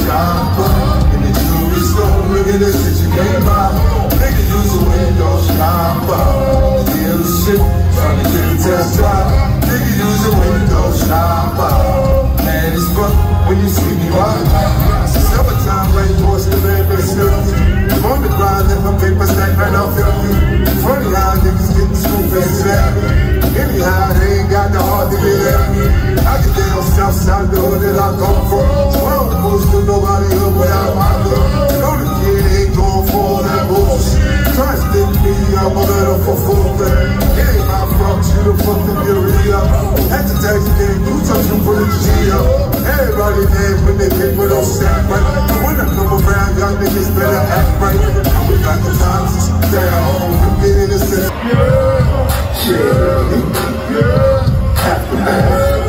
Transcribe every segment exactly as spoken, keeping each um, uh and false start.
shopper in the jewelry store. Look at this shit you can't buy. Nigga use a window shopper. The dealership trying to get a test drive. Nigga use a window shopper. Man, it's fuck when you see me walk. It's summertime, rain force the man makes noise. I'm on the grind, let my paper stack right off your view. Funny how niggas get the school faces at me. Anyhow, they ain't got the heart to get at me. I get down south side the hood that I come from. So I don't post to nobody up without my love. You know the kid ain't going for all that bullshit. Try to stick me, I'm a little for full thing. It ain't my fault, you the fucking beauty up. At the tax game, you touch them for the G up. Everybody named when they came with those stack right. But when I come around, y'all niggas better act right. We got the time to stay at home, we get in the system. Yeah, yeah, aftermath.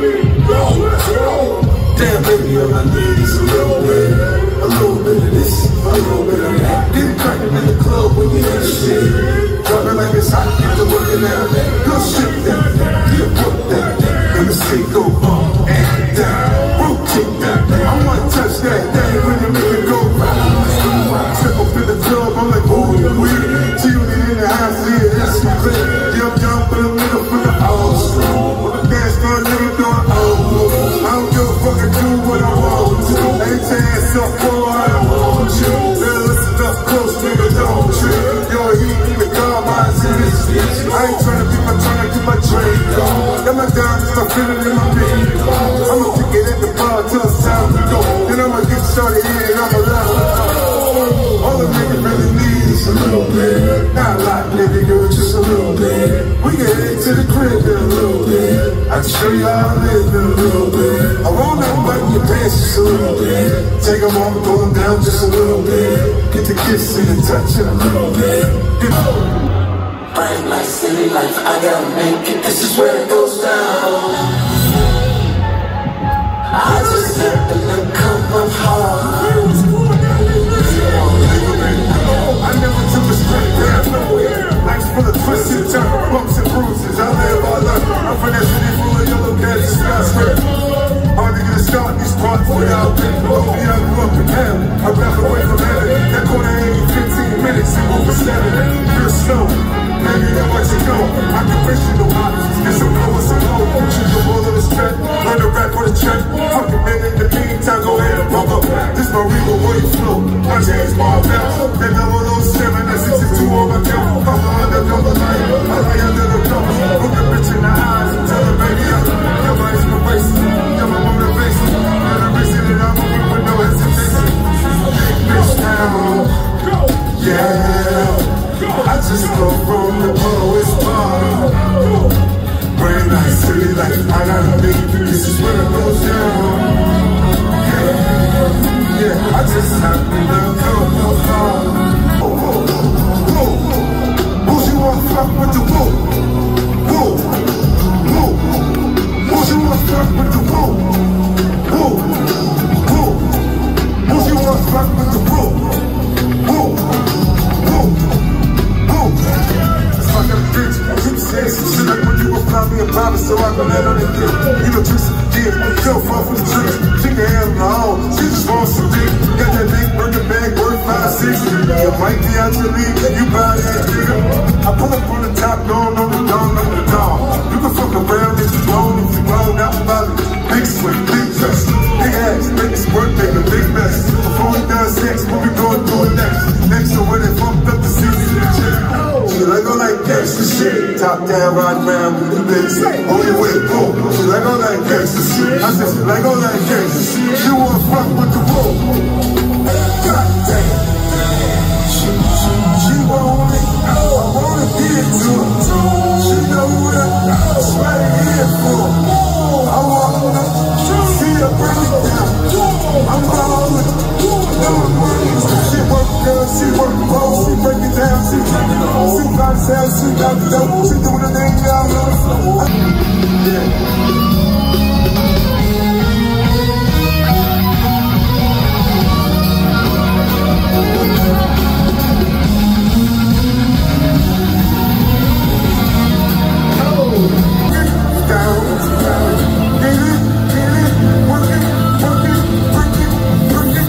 Damn, baby, all I need is a little bit, a little bit of this, a little bit of that. Get it crackin' in the club when you in the shit. Driving like it's hot, get to working out. Go shit that, you put that, and the seat go up and down. Rotate that, I wanna touch that thing when you make it go round. Step up in the club, I'm like, ooh, weird. Tune in the house, yeah, that's my thing. Jump, jump in the middle for the old school. When the dance floor, nigga doing old moves. I don't give a fuck, I do what I want to. Ain't your ass up for I don't want you. Better listen up close, nigga, don't trip. Yo, he need to calm my senses. I ain't tryna be my, tryna get my drink on. Got my diamonds, my feeling in my beat. I'ma kick it at the bar till it's time to go. Then I'ma get started here and I'ma let her go. All the nigga really need is a little bit. Not a lot, nigga, girl, just a little bit. We can head to the crib in a little bit. I can show you how I live in a little bit. I want that button your pants just a little bit. Take them off, go them down just a little bit. Get the kiss and the touch in a little bit. Bright light, silly life, I gotta make it. This is where it goes down. I just let the look come up hard. I never took a straight down nowhere. Life's full of twists and turns, bumps and bruises. I live all up. I'm from that city full of yellow cats and skyscrapers. Hard to get a start in these parts without paper. Oh, yeah, I grew up in hell. I ran away from heaven. That corner ain't fifteen minutes and over seven. Real slow. Maybe that what you know. Occupational options. Get some cold and some cold. Choose the roll of the strength. Learn to rap on the check. Fuck it, man. In the meantime, go ahead and bump up. This my regal where you flow. My James Bond bounce. That double oh seven, that sixty-two on my count. I'm undercover life. I lay under the covers. Look the bitch in the eyes and tell her, baby, I'm you're my inspiration. You're my motivation. You're the reason that I'm moving with no hesitation. Big bitch down. Yeah. I just go from the lowest bar. Brand nice, silly life, I gotta make it. This is where it goes down. Yeah, yeah, I just happen to come no far. Whoa, whoa, whoa, who's you wanna fuck with the whoa? Whoa, whoa, who's you wanna fuck with the whoa? Whoa, whoa, who's you wanna fuck with the whoa? Whoa, whoa. I got a bitch, keep saying some shit like when you were probably a private, so I can let on it get. You know, tricks and kids, fell far from the tricks. She can handle her own, she just wants some dick. Got that big burger bag worth five, six. You might be out your league, you buy that nigga. I pull up on the top, going on the dawn, on the dawn. You can fuck around if you grown, if you grown, out about it. Big swing, big dress, big ass, big squirt, make a big mess. Before we done sex, what we going through it next? Next to where they fucked up the season in the gym. She like go like gangsta shit. Top down, ride around with the bitch. Oh, you wait, boom. She like go like gangsta shit. I said she like go like gangsta shit. She wanna fuck with the roll. God damn. She, she, she want it. I wanna get it to her. She know what I'm right here for. I wanna see her bring it down. I'm ballin'. She work good, she work both, she break it down, she break it down, she got it down, she got it down, she doing the thing down on the floor. Yeah. Down, down, get it, get it, work it, work it, work it, work it.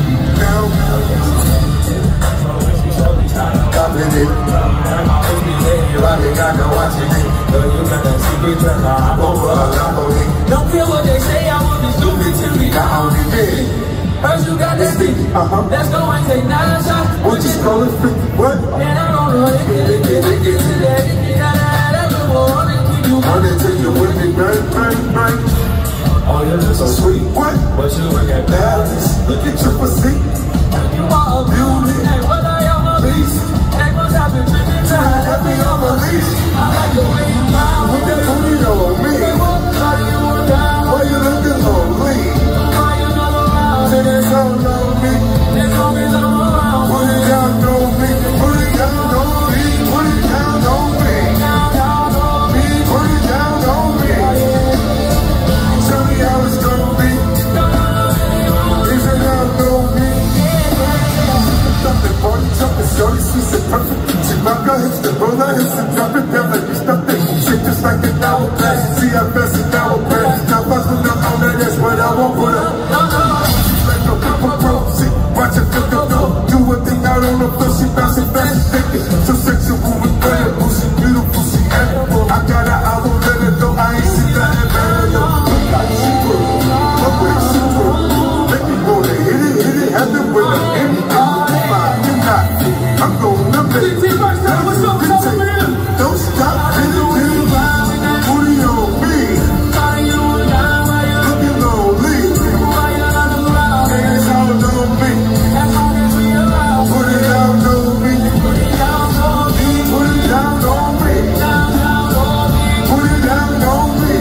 First you got that sticky. Uh-huh. Let's go and take nine shots. What you call it? What? Man, I don't know. They get it, get it, get it, get it, get it, that's the one that keep you running till you with me, bang, bang, bang. Oh, you look so sweet. What? But you look at balance. Look at your physique. You are a beauty. Hey, what are you on my leash? Hey, what's happening? Tripping time. Let me on my leash. I like the way you bounce. Put that booty on me. Hey, what? How do you want down? Why you looking lonely? Why you not around? Say that song on me. That song is all around. Put it down on me. Put it down on me. Put it down on me. Down, down on me. Put it down on me. Tell me how it's gonna be. Is it down on me? Jumping, party, jumping, shorty, she's so perfect. She rock her hips, the roll her hips, and drop it down like it's nothing. Shake just like an hourglass. See how fast an hourglass. Now watch when I'm on that ass, but I won't put up. She's like a purple pro. See, watch her flip the flow. Do a thing out on the floor, she bouncing fast and thinking. So sexual with incredible, she beautiful, she edible. I got her, I won't let her go. I ain't seen nothing better though. Look like she grew, look where she grew. Make me go to hit it, hit it, have to win her. Anything you find, you not. I'm going to make it. Don't stop, hit it, hit it. Booty on me. Looking lonely. Hands out on me. Put it down on me. Put it down on me. Put it down on me. Put it down on me.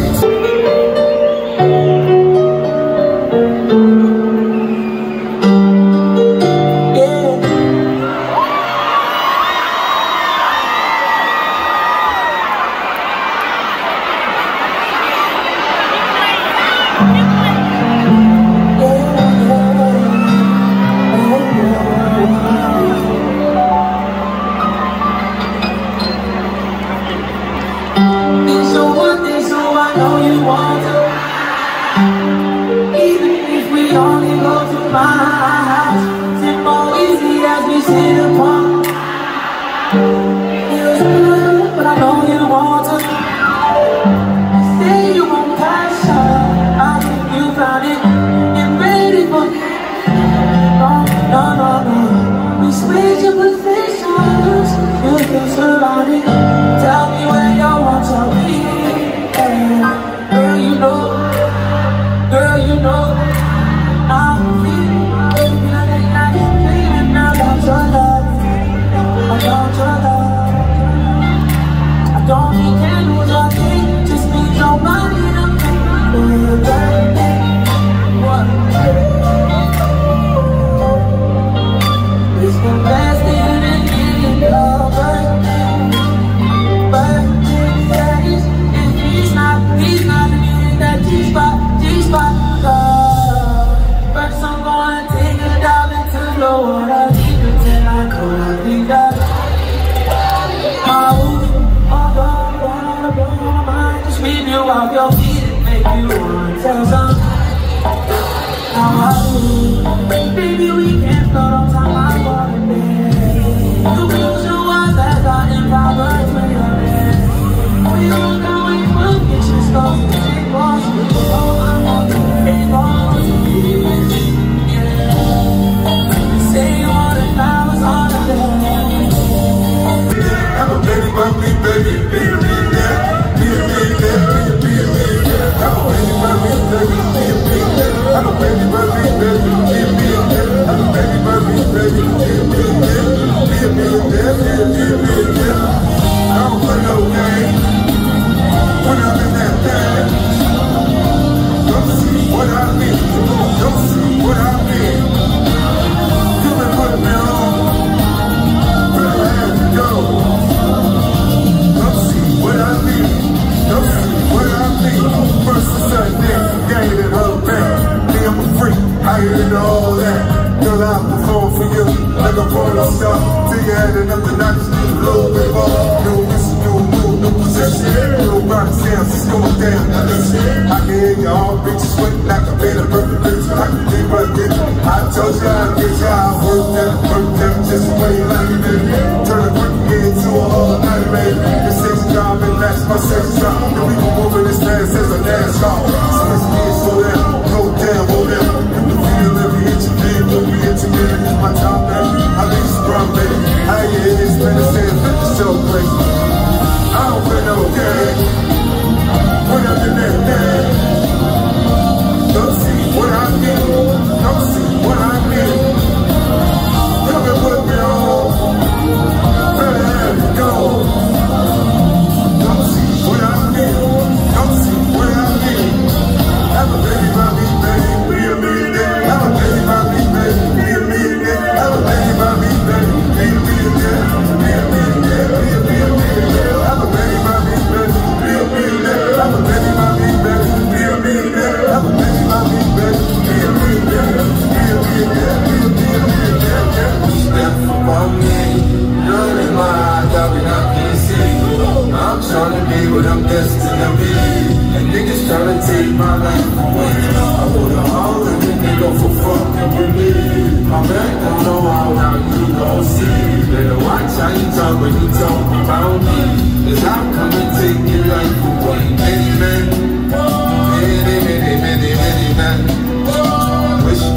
It's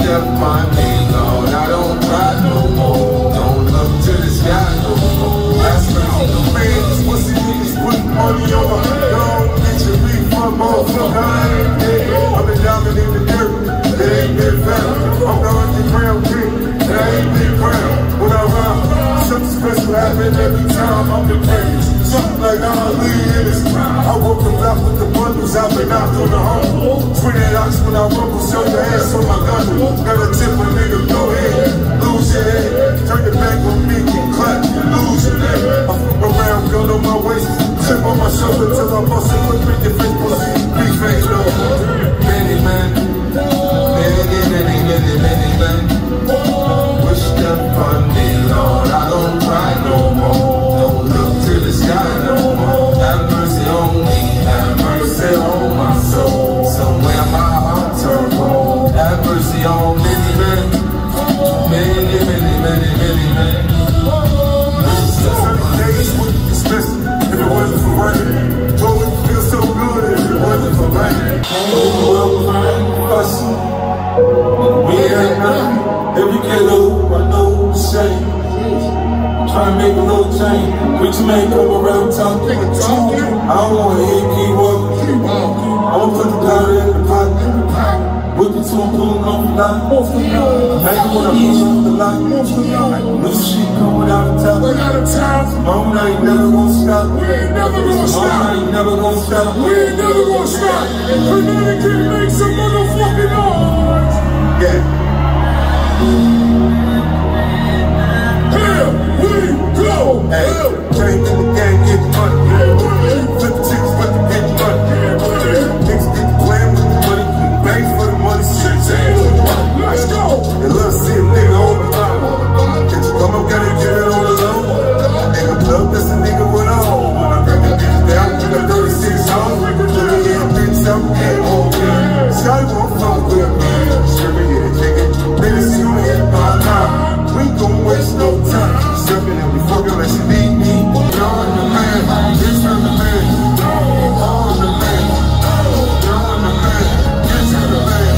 left my name, Lord, I don't cry no more. Don't look to the sky no more. Last night, the man, these pussy niggas putting money on my dog. Get your beef from motherfucker, I ain't dead. I've been diving in the dirt, it ain't been found. I'm the underground king, and I ain't been crowned. When I rhyme, something special happen every time I'm the greatest. Something like Ali in his prime. I woke the block with the bundles, I've been out on the home. Twenty ox when I rumble, show your ass on my gun. Got a tip a nigga, go ahead, lose your head. Turn your back on me, get clap, lose your head. I flip around, gun on my waist, chip on my shoulder till I bust it, put in your face, pussy, big face, no. Many man, many, many, many, many man. Wish them on me, Lord, I don't cry no more. Don't look to the sky no more. Have mercy on me, have mercy on my soul. Somewhere my heart turned cold. Have mercy on many men, many, many, many, many men. Certain days wouldn't be special if it wasn't for rain. Joe would feel so good if it wasn't for rain. Oh, well, fussing. We ain't nothing. Every kiddo, I know the shame. Try to make a little change, but you may come around talking. I don't want to hear you keep walking. I'm gonna put the powder in the pot. Whip it to him, pull him off the lot. Make him when I push up the lot. New shit come without a top. Mama, I ain't never gonna stop. We ain't never gonna stop. Mama, I ain't never gonna stop. We ain't never gonna stop. Connecticut make some motherfucking noise. Yeah. Here we go! Hey, came in the game, get money. Flip the chicks, but they get money. Niggas get the plan with the money. Bang for the money, shit, let's go! They love to see a nigga on the bottom. Get you come up, gotta get it on the low. Nigga love this a nigga with a hole. When I bring the bitch down, we got thirty-six home. Put a little bitch up, get home. Sky won't fuck with me. Sure, we get a chicken. Baby, see you hit my line. We gon' waste no time. Stepping and we fucking unless you need me. You're on the man, this on the man. On the man, you're on the man. This on the man,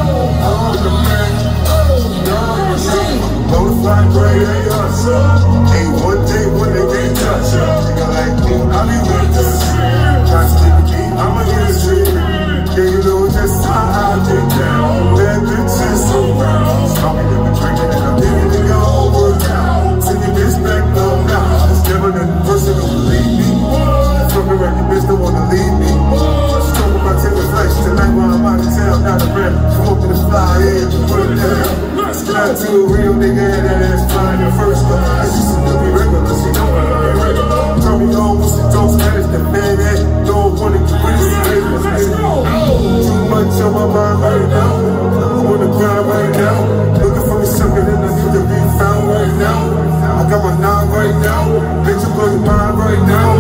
on the man. You're on the man. Bonafide gray, they us. Ain't one day when they get touched. Nigga like me, I be with this. Try to stick with me, I'ma get a street. Yeah, you know just how I get down. Bad bitches so round. Smoking and we drinking and I'm getting it all worked out. Send your bitch back low now. It's never the person who believe me. Fucking around your bitch don't wanna leave me. She told me about taking flights tonight while I'm out of town. Not a rap. Come up in the fly head and put it down. Not to a real nigga and that ass flying the first one. And she said, be regular. She don't wanna be regular. Tell me on with the dope status. The man that don't wanna get rid of some too much on my mind right now. I'm on the ground right now. Looking for me something that I need to be found right now. I got my nine right now. Bitch, I'm blowing mine right now.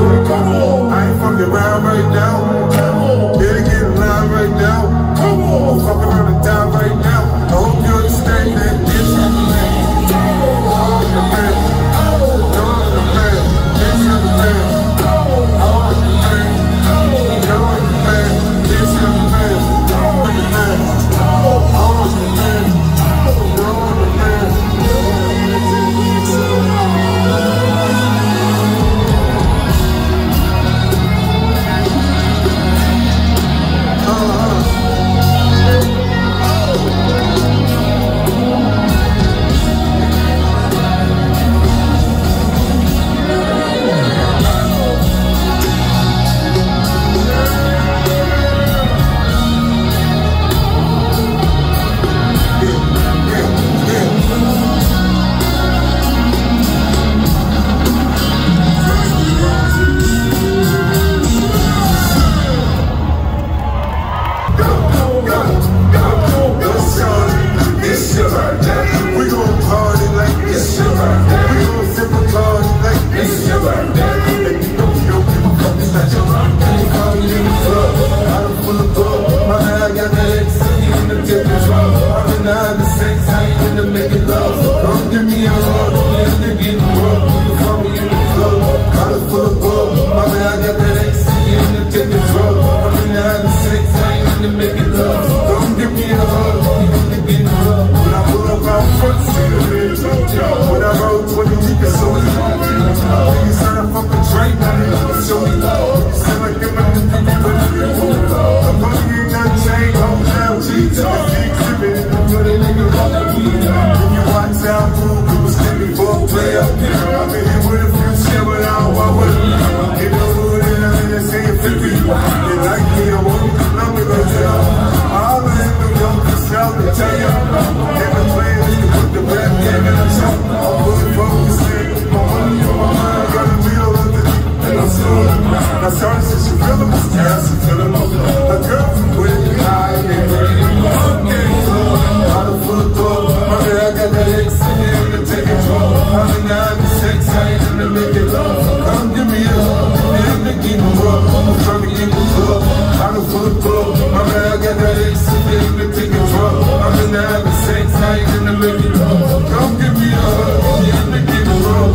I ain't fucking around right now. Yeah, they get in line right now. I'm fucking around and down right now. I hope you understand that. Bitch, I'm the man. I'm the man. I'm the man. Bitch, I'm the man. I'm the man. I'm the man. Bitch, I'm the man. I'm the man. I'm the man. I'm the man. Don't give me a hug, you can give me a hug. into having sex, I ain't into making love. Come give me a hug, you in the give a rub.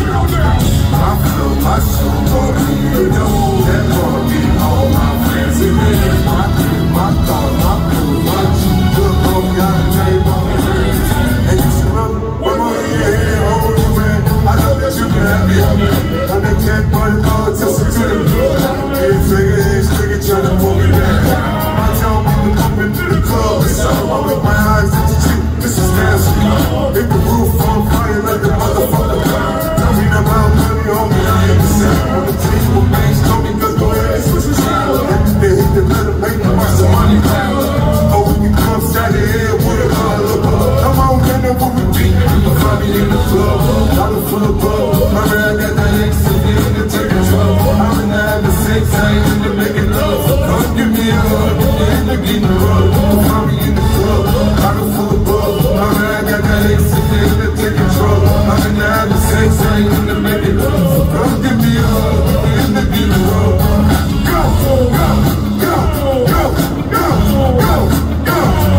My flow, my soul, gon' be you know that gon' be all my friends in there. My kid, my thought, my food, my juice, good bro, got a name on me. And you should run, one more year here, hold you, man. I know that you can have me up, man. And they can't put it all just to the club. Big figure, he's thinking, trying to pull me down. My jaw moving up into the club. It's all I with my eyes at the cheek. This is nasty. Hit the roof on fire like the motherfucker. Tell me about money, homie, I ain't the same. On the table, banks told me, cause go ahead and switch the channel. They hit the letter, make me watch the money cloud. Oh, we can come Saturday here with a color. Come on, man, that what we beat. You'll find me in the club. Dollar full of bug. My man, I got that X in to take control. I'm in the having sex, I ain't into making love. Come give me a hug, you're in the getting rub. You'll find me in the club. Dollar full of bug. My man, I got that X in to take control. I'm in the having sex, I ain't into making love. Come give me a hug, you're in the getting rub. Go, go, go, go, go, go, go, go,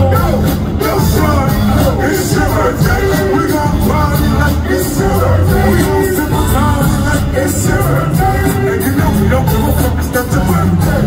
go, shorty. It's your birthday, we gon' party like it's your birthday. We gon' sip a party like it's your birthday. And you know we don't give a fuck, it's not your birthday.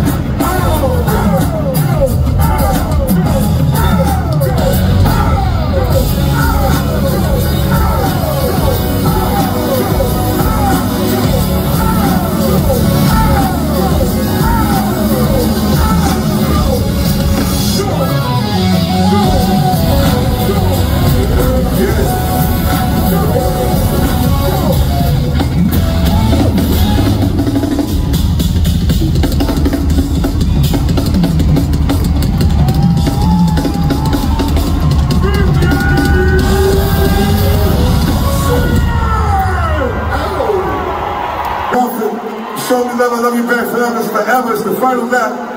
Show me love, I love you back forever, it's forever, it's the final lap.